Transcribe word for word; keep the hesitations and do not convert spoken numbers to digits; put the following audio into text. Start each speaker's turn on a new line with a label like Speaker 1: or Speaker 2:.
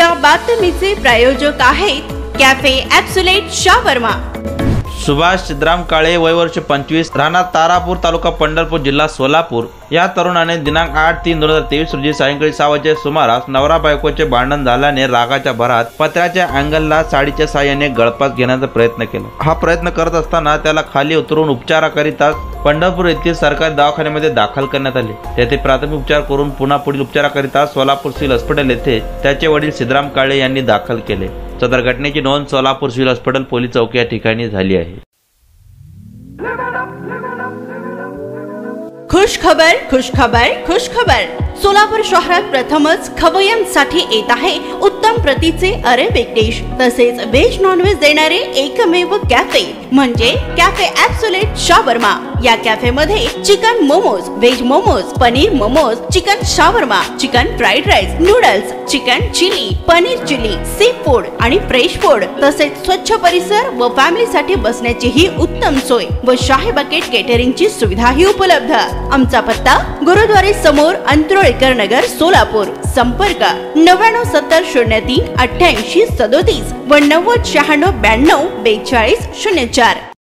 Speaker 1: या बातमीचे प्रायोजक आहेत cafe absolute shawarma.
Speaker 2: Subhash Siddharam Kale, वय वर्ष पंचवीस, राहणार तारापूर, तालुका पंढरपूर, जिल्हा सोलापूर। या तरुणाने दिनांक आठ तीन दोन हजार तेवीस रोजी सायंकाळी सहा वाजेच्या सुमारास नवरा बायकोचे भांडण झाल्याने रागाच्या भरात पत्र्याच्या अँगलला साडीच्या साहाय्याने गळफास घेण्याचा प्रयत्न केला। हा प्रयत्न करत असताना त्याला खाली उतरून उपचाराकरिता पंढरपूर येथील सरकारी दवाखान्यामध्ये दाखल करण्यात आले। तेथे प्राथमिक उपचार करून पुन्हा पुढील उपचाराकरिता सोलापूर सिव्हिल हॉस्पिटल येथे त्याचे वडील सिद्धराम काळे यांनी दाखल केले। सदर घटनेची नोंद सोलापूर सिव्हिल हॉस्पिटल पोलीस चौकी या ठिकाणी झाली आहे।
Speaker 1: खुश खबर, खुश खबर, खुश खबर। सोलापूर शहरात प्रथमच खवय्यांसाठी येत आहे उत्तम प्रतीचे अरेबिक डिश तसेच व्हेज नॉन व्हेज देणारे एकमेव कॅफे म्हणजे कॅफे ॲब्सोल्यूट शावर्मा। या कॅफे मध्ये chicken momos, veg momos, paneer momos, chicken shawarma, chicken fried rice, noodles, chicken chilli, paneer chilli, sea food आणि फ्रेश फूड तसेच स्वच्छ परिसर व फॅमिली साठी बसण्याची ही उत्तम सोय व शाही बकेट केटरिंगची सुविधाही उपलब्ध। आमचा पत्ता गुरुद्वारे समोर, अंत्रोळकर नगर, सोलापूर। संपर्क नव्याण्णव सत्तर शून्य तीन अठ्ठ्याऐंशी सदोतीस व नव्वद शहाण्णव ब्याण्णव बेचाळीस शून्य चार।